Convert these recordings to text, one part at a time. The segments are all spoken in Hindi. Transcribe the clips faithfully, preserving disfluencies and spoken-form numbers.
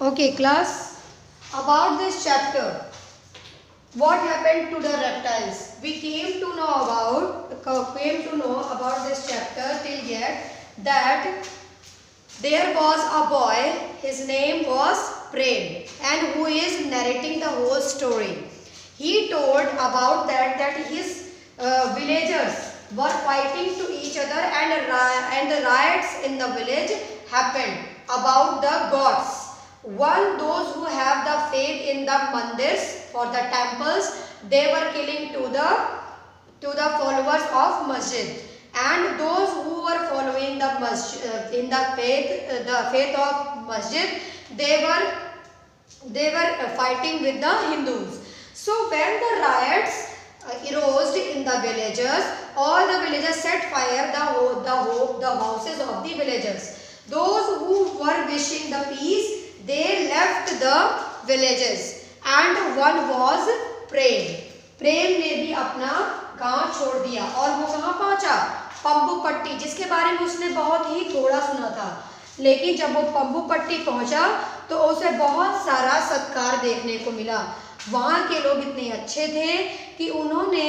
Okay, class, about this chapter, what happened to the reptiles? We came to know about came to know about this chapter till yet that there was a boy. His name was Prem, and who is narrating the whole story. He told about that that his uh, villagers were fighting to each other, and and the riots in the village happened about the gods. One, those who have the faith in the mandirs for the temples, they were killing to the to the followers of masjid, and those who were following the masjid uh, in the faith uh, the faith of masjid, they were they were uh, fighting with the Hindus. So when the riots uh, arose in the villages, all the villagers set fire the the the houses of the villagers. Those who were wishing the peace, they left the villages, and one was Prem. प्रेम ने भी अपना गांव छोड़ दिया और वो कहाँ पहुंचा? पंबुपट्टी, जिसके बारे में उसने बहुत ही थोड़ा सुना था। लेकिन जब वो पंबुपट्टी पहुंचा तो उसे बहुत सारा सत्कार देखने को मिला। वहाँ के लोग इतने अच्छे थे कि उन्होंने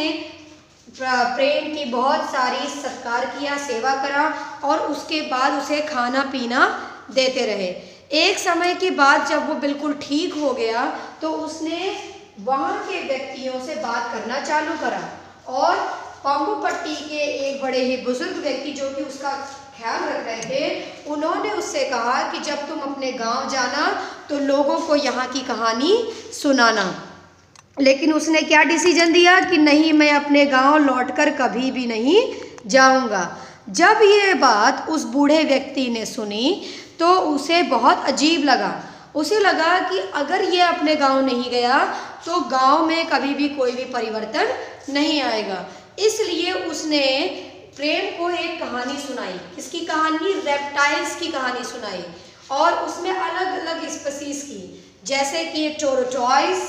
प्रेम की बहुत सारी सत्कार किया, सेवा करा, और उसके बाद उसे खाना पीना देते रहे। एक समय के बाद जब वो बिल्कुल ठीक हो गया तो उसने वहाँ के व्यक्तियों से बात करना चालू करा, और पंबुपट्टी के एक बड़े ही बुजुर्ग व्यक्ति जो कि उसका ख्याल रख रहे थे, उन्होंने उससे कहा कि जब तुम अपने गांव जाना तो लोगों को यहाँ की कहानी सुनाना। लेकिन उसने क्या डिसीजन दिया कि नहीं, मैं अपने गांव लौटकर कभी भी नहीं जाऊंगा। जब ये बात उस बूढ़े व्यक्ति ने सुनी तो उसे बहुत अजीब लगा। उसे लगा कि अगर ये अपने गांव नहीं गया तो गांव में कभी भी कोई भी परिवर्तन नहीं आएगा। इसलिए उसने प्रेम को एक कहानी सुनाई। किसकी कहानी? रेप्टाइल्स की कहानी सुनाई, और उसमें अलग अलग स्पीसीज की, जैसे कि tortoise,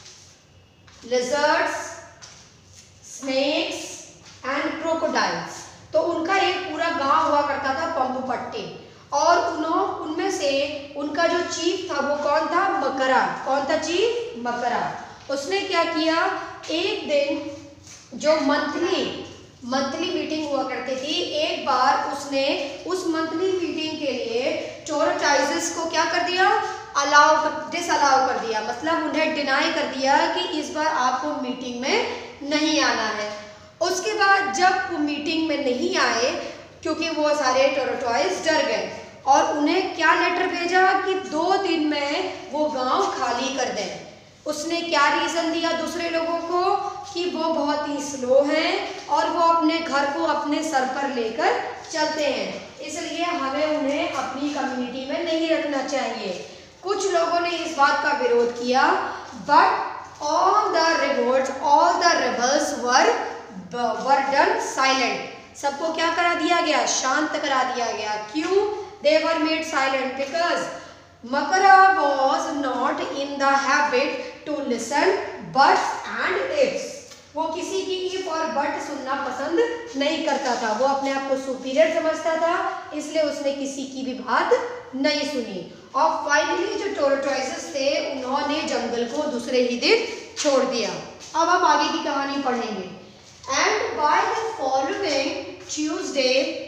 lizards, snakes and crocodiles. तो उनका एक पूरा गांव हुआ करता था पंबुपट्टी, और उन्हों उनमें से उनका जो चीफ था वो कौन था? मकरा। कौन था चीफ? मकरा। उसने क्या किया, एक दिन जो मंथली मंथली मीटिंग हुआ करती थी, एक बार उसने उस मंथली मीटिंग के लिए टोर्टोइसेस को क्या कर दिया? अलाउ डिसअलाउ कर दिया, मतलब उन्हें डिनाई कर दिया कि इस बार आपको मीटिंग में नहीं आना है। उसके बाद जब वो मीटिंग में नहीं आए, क्योंकि वो सारे टोर्टोइस डर गए, और उन्हें क्या लेटर भेजा कि दो दिन में वो गांव खाली कर दें। उसने क्या रीज़न दिया दूसरे लोगों को कि वो बहुत ही स्लो हैं और वो अपने घर को अपने सर पर लेकर चलते हैं, इसलिए हमें उन्हें अपनी कम्युनिटी में नहीं रखना चाहिए। कुछ लोगों ने इस बात का विरोध किया, but all the revolts, all the rebels were were done silent. सबको क्या करा दिया गया? शांत करा दिया गया। क्यों? They were made silent because Makara was not in the habit to listen buts and ifs. वो किसी की if और but सुनना पसंद नहीं करता था। वो अपने आप को सुपीरियर समझता था, इसलिए उसने किसी की भी बात नहीं सुनी। और फाइनली जो टोर्टोइसेस थे, उन्होंने जंगल को दूसरे ही दिन छोड़ दिया। अब हम आगे की कहानी पढ़ेंगे। And by the following Tuesday,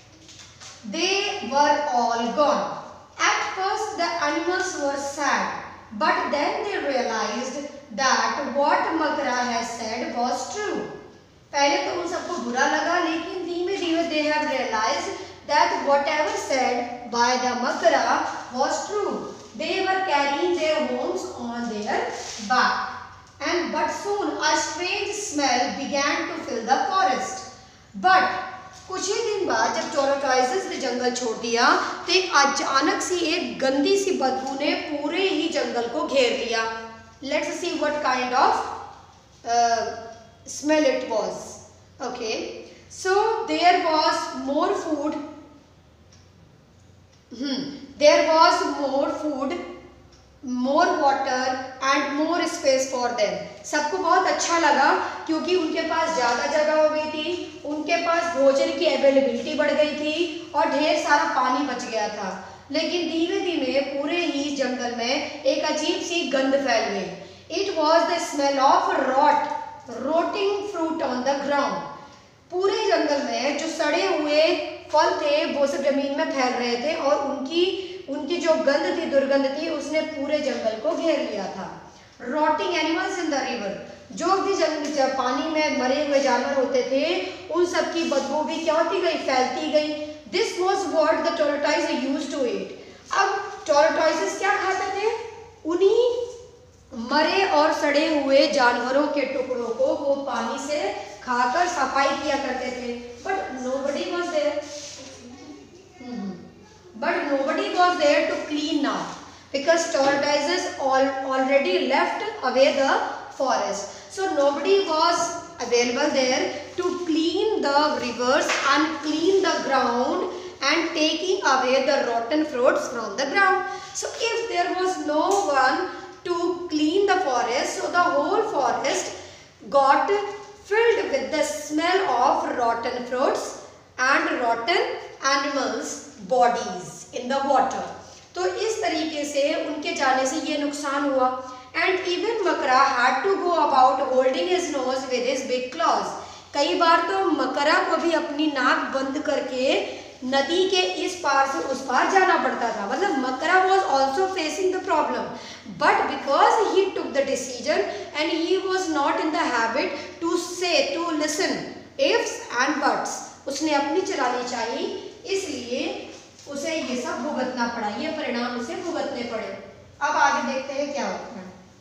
they were all gone. At first the animals were sad, but then they realized that what Makara has said was true. पहले तो उन सबको बुरा लगा, लेकिन धीमे धीमे they have realized that whatever said by the Makara was true. They were carrying their homes on their back. And but soon a strange smell began to fill the forest. But कुछ ही दिन बाद जब टोर्टोइसेस ने जंगल छोड़ दिया तो एक अचानक सी एक गंदी सी बदबू ने पूरे ही जंगल को घेर लिया। Let's see what kind of smell it was. Okay, so there was more food hmm there was more food more water and more space for them. सबको बहुत अच्छा लगा क्योंकि उनके पास ज़्यादा जगह हो गई थी, उनके पास भोजन की अवेलेबिलिटी बढ़ गई थी और ढेर सारा पानी बच गया था। लेकिन धीरे धीरे पूरे ही जंगल में एक अजीब सी गंध फैल गई। It was the smell of rot rotting fruit on the ground. पूरे जंगल में जो सड़े हुए फल थे वो सब जमीन में फैल रहे थे और उनकी उनकी जो गंध थी, दुर्गंध थी, उसने पूरे जंगल को घेर लिया था। Rotting animals in the river, जो भी जंगल जब पानी में मरे हुए जानवर होते थे उन सब की बदबू भी क्या होती गई, फैलती गई। This was what the tortoise used to eat. अब टोर्टोइसेस क्या खाते थे? उन्हीं मरे और सड़े हुए जानवरों के टुकड़ों को वो पानी से खाकर सफाई किया करते थे। बट नोबडी वाज देयर But nobody was there to clean now because tortoises all already left away the forest. So nobody was available there to clean the rivers and clean the ground and taking away the rotten fruits from the ground. So if there was no one to clean the forest, so the whole forest got filled with the smell of rotten fruits and rotten animals bodies in the water. तो इस तरीके से उनके जाने से ये नुकसान हुआ। And even मकरा had to go about holding his nose with his big claws. कई बार तो मकरा को भी अपनी नाक बंद करके नदी के इस पार से उस पार जाना पड़ता था। मतलब मकरा was also facing the problem, but because he took the decision and he was not in the habit to say to listen ifs and buts, उसने अपनी चलानी चाहिए, इसलिए उसे ये सब भुगतना पड़ा, ये परिणाम उसे भुगतने पड़े। अब आगे देखते हैं क्या होता है।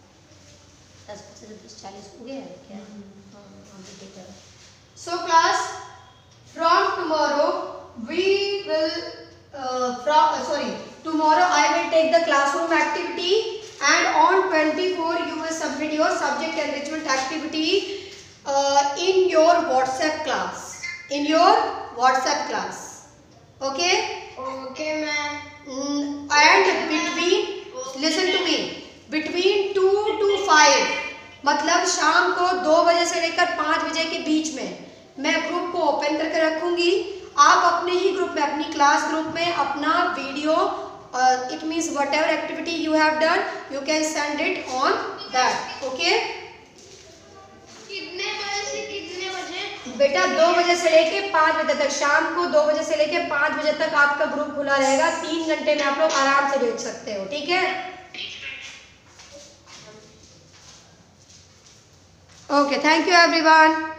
दस पच्चीस चालीस हो गया है क्या? So class, from tomorrow we will uh, from uh, sorry tomorrow I will take the classroom activity and on twenty-fourth you will submit your subject enrichment activity uh, in your WhatsApp class. In your WhatsApp class. Okay? Okay, ma'am. Mm, and between, listen to me, between two to five, मतलब शाम को दो बजे से लेकर पाँच बजे के बीच में मैं ग्रुप को ओपन करके रखूंगी। आप अपने ही ग्रुप में, अपनी क्लास ग्रुप में अपना video, it means whatever activity you have done, you can send it on that. Okay? कितने बजे से कितने बजे? बेटा दो बजे से लेके पाँच बजे तक, शाम को दो बजे से लेके पाँच बजे तक आपका ग्रुप खुला रहेगा। तीन घंटे में आप लोग आराम से भेज सकते हो, ठीक है? Okay, thank you everyone.